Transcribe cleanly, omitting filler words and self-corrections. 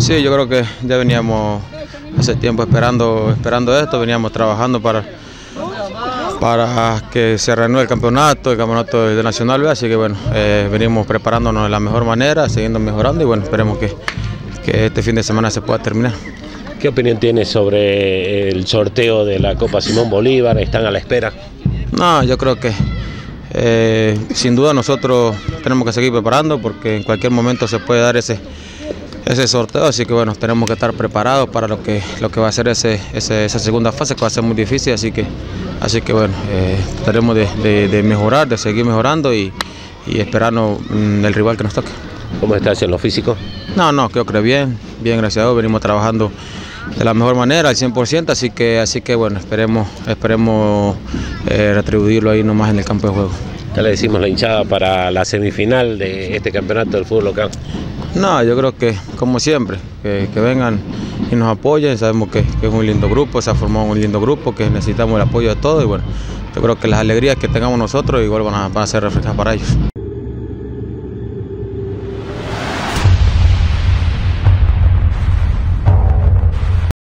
Sí, yo creo que ya veníamos hace tiempo esperando esto, veníamos trabajando para que se reanude el campeonato de Nacional B, así que bueno, venimos preparándonos de la mejor manera, siguiendo mejorando y bueno, esperemos que este fin de semana se pueda terminar. ¿Qué opinión tienes sobre el sorteo de la Copa Simón Bolívar? ¿Están a la espera? No, yo creo que sin duda nosotros tenemos que seguir preparando porque en cualquier momento se puede dar ese sorteo, así que bueno, tenemos que estar preparados para lo que va a ser esa segunda fase, que va a ser muy difícil, así que bueno, trataremos de mejorar, de seguir mejorando y esperarnos el rival que nos toque. ¿Cómo estás en lo físico? No, creo que bien, gracias a Dios, venimos trabajando de la mejor manera, al 100%, así que bueno, esperemos retribuirlo ahí nomás en el campo de juego. ¿Qué le decimos la hinchada para la semifinal de este campeonato del fútbol local? No, yo creo que como siempre, que vengan y nos apoyen, sabemos que es un lindo grupo, se ha formado un lindo grupo, que necesitamos el apoyo de todos y bueno, yo creo que las alegrías que tengamos nosotros igual van a ser reflejadas para ellos.